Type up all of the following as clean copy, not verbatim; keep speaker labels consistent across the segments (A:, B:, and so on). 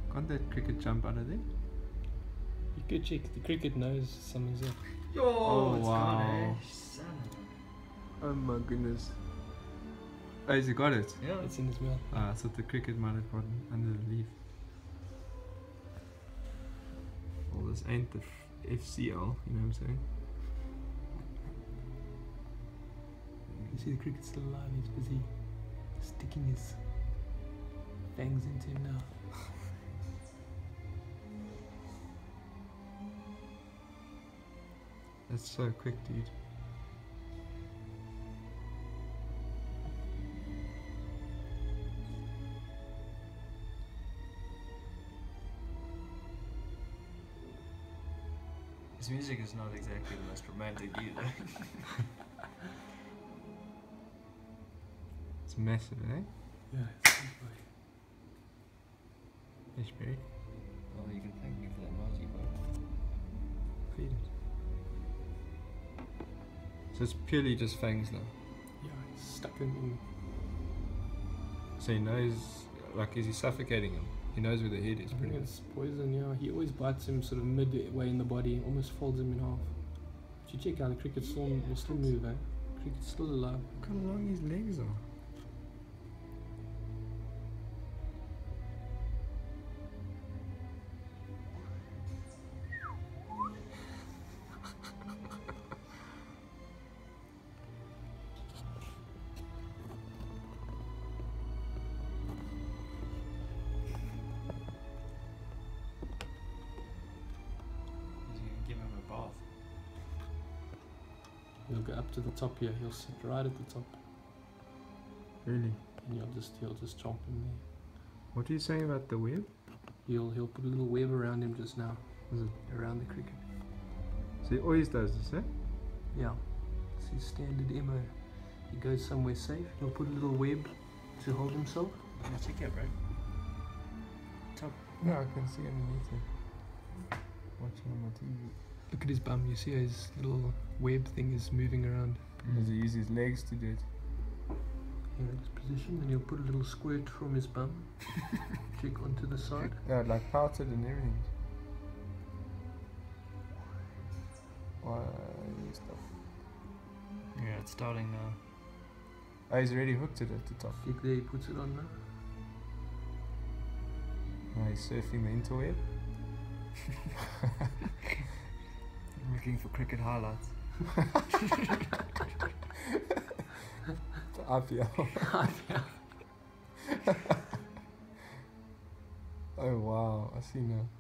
A: Can't that cricket jump out of there?
B: You could check. The cricket knows something's up.
C: Yo,
A: Oh,
C: it's
A: wow.
C: gone, eh? Son of
A: Oh my goodness. Oh, has he got it?
C: a... Yeah.
B: It's in his mouth.
A: Ah, I thought the cricket might have gotten under the leaf. Well, this ain't the FCL, you know what I'm saying?
B: You see the cricket's still alive. He's busy sticking his fangs into him now.
A: That's so quick, dude.
C: His music is not exactly the most romantic either.
A: It's massive, eh?
B: Yeah, it's big boy.
A: Ishberry,
C: Well, you can thank me for that Mozzie, bro.
A: feed it. So it's purely just fangs now.
B: Yeah, he's stuck him in.
A: So he knows, like, is he suffocating him? He knows where the head is,
B: I think
A: pretty much.
B: it's poison, yeah. He always bites him sort of midway in the body, almost folds him in half. But you check out the cricket will still move, eh? Cricket's still alive.
A: Look how long his legs are.
C: He's gonna give him a bath.
B: He'll go up to the top here. He'll sit right at the top,
A: Really?
B: and he'll just chomp him there.
A: What are you saying about the web?
B: He'll put a little web around him just now,
A: Is it?
B: around the cricket.
A: So he always does this, eh?
B: Yeah, it's his standard MO. He goes somewhere safe. He'll put a little web to hold himself.
C: Yeah, check out, bro. Top.
A: No, I can see underneath it. Watching on my TV.
B: Look at his bum. You see how his little web thing is moving around.
A: Does he use his legs to do it?
B: Here in this position, and he'll put a little squirt from his bum. Check onto the side.
A: Yeah, like pouted and everything. Why you stuff?
C: Yeah, it's starting now.
A: Oh, he's already hooked it at the top.
B: Check there, he puts it on now.
A: Oh, he's surfing the interweb.
C: I'm looking for cricket highlights.
A: The IPL. Oh wow, I see now.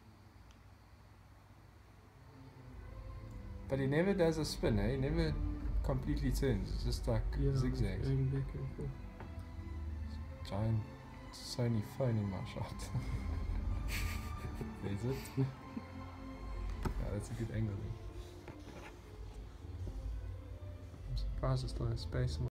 A: But he never does a spin, eh? He never completely turns. It's just like zigzags.
B: Going back and forth.
A: Giant Sony phone in my shot. There's it. Yeah, that's a good angle there. I'm surprised it's still in space.